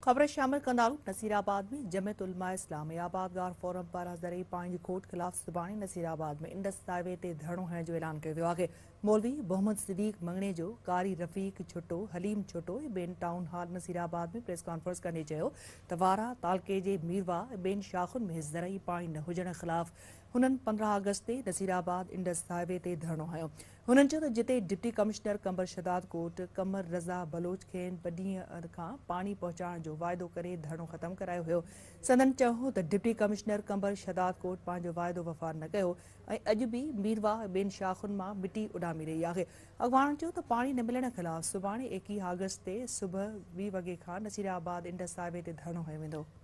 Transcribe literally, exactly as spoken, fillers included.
खबर शामिल कंदालू नसीराबाद में जमियत उलमा इस्लाम आबादगार फोरम पारां ज़रिए पंहिंजी खोट ख़िलाफ़ सुभाणे नसीराबाद में इंडस हाईवे ते धरणो हणण जो ऐलान कयो वियो आहे। मौलवी मोहम्मद सिद्दीक मंगणे जो कारी रफ़ीक छुटो हलीम छुटो ॿियनि टाउन हॉल नसीराबाद में प्रेस कॉन्फ्रेंस कंदे चयो त वारा तालके जे मीरवा ॿियनि शाख़ुनि में ज़रई पाणी न हुजण ख़िलाफ़ हुननि पंद्रहं अगस्त ते नसीराबाद इंडस हाईवे ते धरणो हयो। हुननि चयो त जिते डिप्टी कमिश्नर कंबर शदाद कोट कमर रज़ा बलोच खे ॿ ॾींहं खां पाणी पहुचाइण जो वाइदो करे धरणो ख़त्म करायो हुयो। संदन चयो त डिप्टी कमिश्नर कंबर शदाद कोट पंहिंजो वाइदो वफ़ा न कयो ऐं अॼु बि मीरवा ॿियनि शाख़ुनि मां मिटी उॾामी रही आहे। अॻवाणनि चयो त पाणी न मिलण ख़िलाफ़ सुभाणे एकवीह अगस्त ते सुबुह वीह वॻे खां नसीराबाद इंडस हाईवे ते धरणो हयो वेंदो।